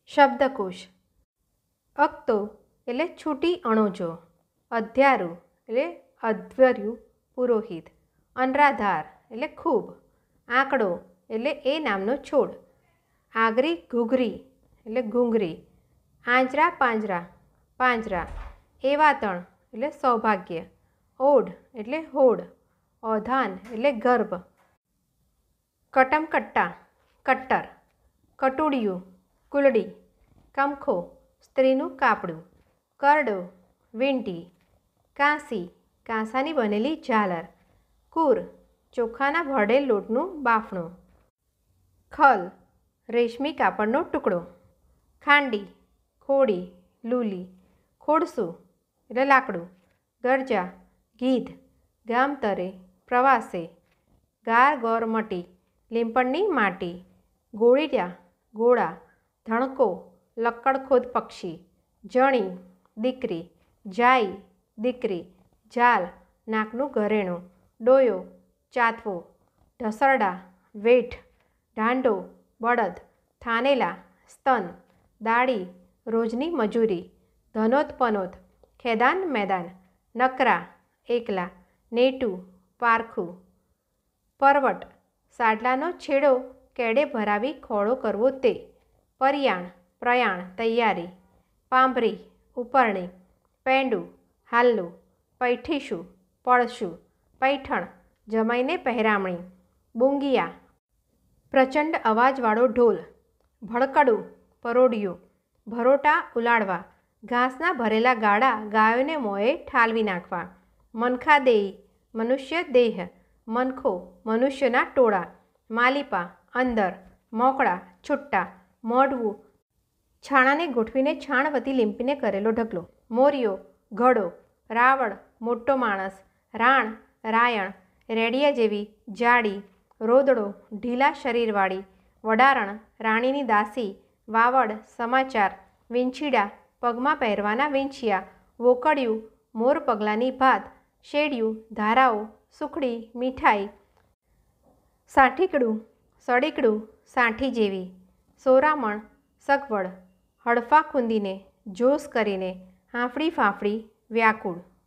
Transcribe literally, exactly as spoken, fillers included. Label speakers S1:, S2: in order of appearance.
S1: શબ્દકોશ. અક્તો એટલે છૂટી અણોજો. અધ્યારું એટલે અધ્વર્યુ પુરોહિત. અનરાધાર એટલે ખૂબ. આંકડો એટલે એ નામનો છોડ. આગરી ઘૂઘરી એટલે ઘૂંઘરી. આંજરા પાંજરા પાંજરા. એવાતણ એટલે સૌભાગ્ય. ઓઢ એટલે હોડ. ઓધાન એટલે ગર્ભ. કટમકટ્ટા કટ્ટર. કટુડિયું કુલડી. કમખો સ્ત્રીનું કાપડું. કરડો વીંટી. કાંસી કાંસાની બનેલી ઝાલર. કુર ચોખાના ભળેલ લોટનું બાફણું. ખલ રેશમી કાપડનો ટુકડો. ખાંડી ખોડી લૂલી. ખોડસું એટલે લાકડું. ગરજા ગીધ. ગામતરે પ્રવાસે. ગાર ગોર મટી લીંપણની માટી. ગોળીયા ગોળા. ધણકો લક્કડખોદ પક્ષી. જણી દીકરી. જાઈ દીકરી. જાલ નાકનું ઘરેણું. ડોયો ચાતવો. ઢસરડા વેઠ. ઢાંઢો બળદ. થાનેલા સ્તન. દાડી રોજની મજૂરી. ધનોત પનોત ખેદાન મેદાન. નકરા એકલા. નેટું પારખું. પરવટ સાડલાનો છેડો કેડે ભરાવી ખોળો કરવો તે. પરિયાણ પ્રયાણ તૈયારી. પાંભરી ઉપરણી. પેંડું હાલ્લું. પૈઠીશું પડશું. પૈઠણ જમાઈને પહેરામણી. બુંગિયા પ્રચંડ અવાજવાળો ઢોલ. ભડકડું પરોડિયું. ભરોટા ઉલાળવા. ઘાસના ભરેલા ગાડા ગાયોને મોંએ ઠાલવી નાખવા. મનખાદેહી મનુષ્ય દેહ. મનખો મનુષ્યના ટોળા. માલિપા અંદર. મોકળા છુટ્ટા. મોઢવું છાણાને ગોઠવીને છાણવતી લીંપીને કરેલો ઢગલો. મોરિયો ઘડો. રાવળ મોટો માણસ. રાણ રાયણ રેડિયા જેવી જાડી. રોદડો ઢીલા શરીરવાળી. વડારણ રાણીની દાસી. વાવડ સમાચાર. વીંછીડા પગમાં પહેરવાના વીંછિયા. વોકડિયું મોર પગલાની ભાત. શેડિયું ધારાઓ. સુખડી મીઠાઈ. સાઠીકડું સડીકડું સાઠી જેવી. સોરામણ સગવડ. હડફા ખૂંદીને જોશ કરીને. હાંફળી ફાંફળી વ્યાકુળ.